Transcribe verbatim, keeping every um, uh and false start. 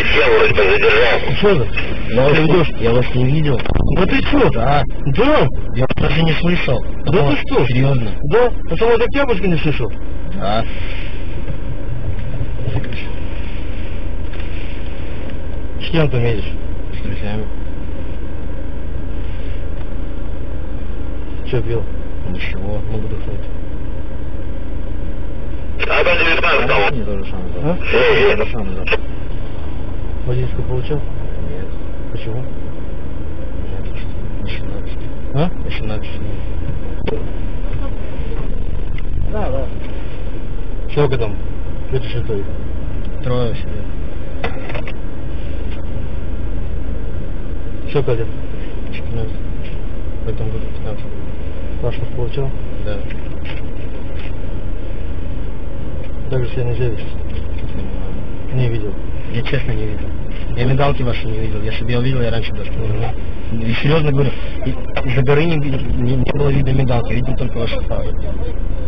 Я вроде бы задержал. Что ты? Я вас, идешь? я вас не видел. Да ты что? Да. Да? Я вас даже не слышал. Да ты что? Серьезно? Да? А сама Октябрьска не слышал? Да. С кем там едешь? С друзьями. Что пил? Ничего, могу дыхнуть. А там девятнадцать Не то же самое. А? Не то же самое, да. Водительскую получал? Нет. Почему? Нет, восемнадцать. А? восемнадцать. Да, да. Сколько там? Это что стоит? Трое себе. Сколько лет? четырнадцать. В этом году пятнадцать. Паспорт получал? Да. Так же себя нельзя вести. Не видел. Я честно не видел. Я мигалки ваши не видел. Если бы я увидел, я раньше бы остановил. И серьезно говорю, из-за горы не, не, не было видно мигалки, видел только ваши фары.